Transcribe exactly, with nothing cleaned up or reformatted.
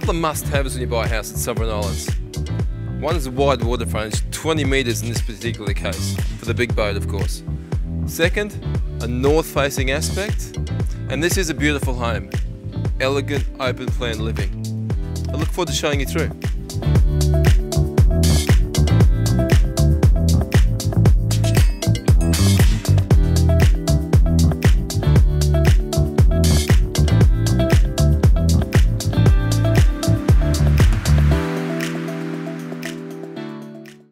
couple of must-haves when you buy a house at Sovereign Islands. One is a wide water frontage, twenty metres in this particular case, for the big boat of course. Second, a north-facing aspect, and this is a beautiful home. Elegant, open-plan living. I look forward to showing you through.